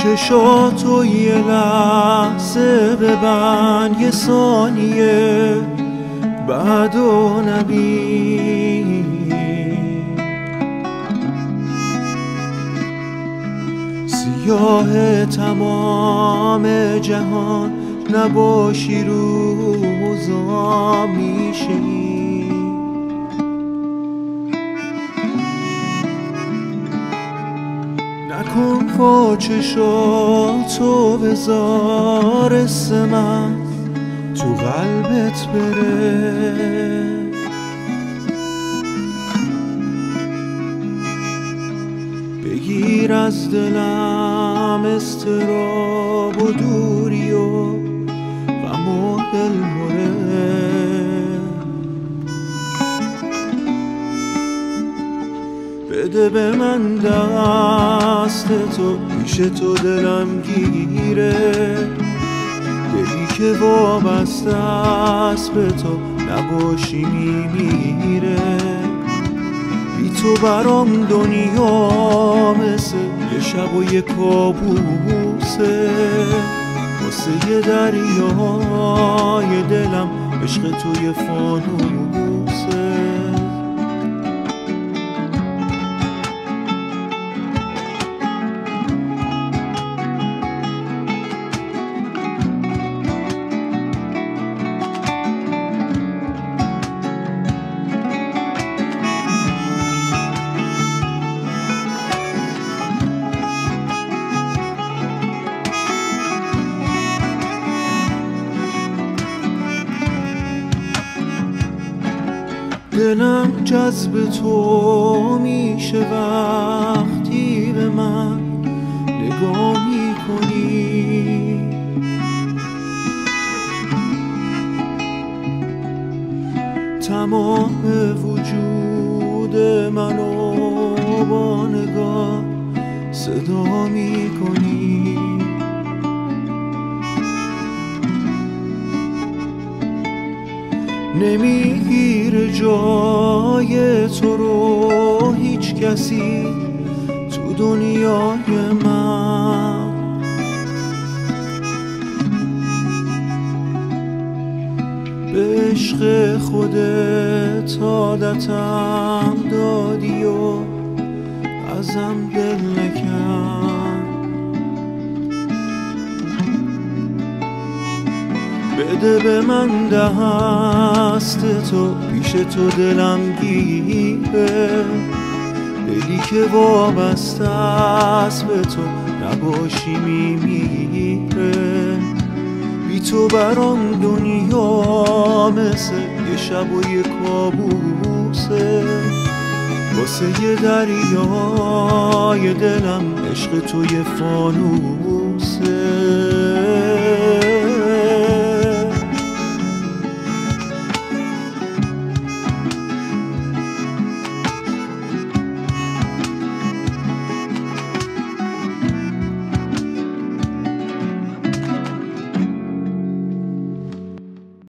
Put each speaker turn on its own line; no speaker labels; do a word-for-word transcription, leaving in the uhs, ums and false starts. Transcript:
چشاتو یه لحظه ببند، یه ثانیه بعدو نبین. سیاه تمام جهان نباشی روزا میشه. نکن با چشاتو بذار اسم من تو قلبت بره. بگیر از دلم اضطراب و دوری و غم و دلهره. بده به من دست تو، پیش تو دلم گیره. دلی که وابسته است به تو نباشی میمیره. بی تو برام دنیا مثل یه شب و یه کابوسه. واسه یه دریای دلم عشق توی فانوسه. دلم جذب تو میشه وقتی به من نگاه میکنی. تمام وجود منو با نگاه صدا میکنی. نمیگیره جای تو رو هیچ کسی تو دنیای من. به عشق خودت عادتم دادی و ازم دل نکن. بده به من دست تو، پیش تو دلم گیره. دلی که وابسته است به تو نباشی میمیره. بی تو برام دنیا مثل یه شب و یه کابوسه. واسه یه دریای دلم عشق توی فانوسه.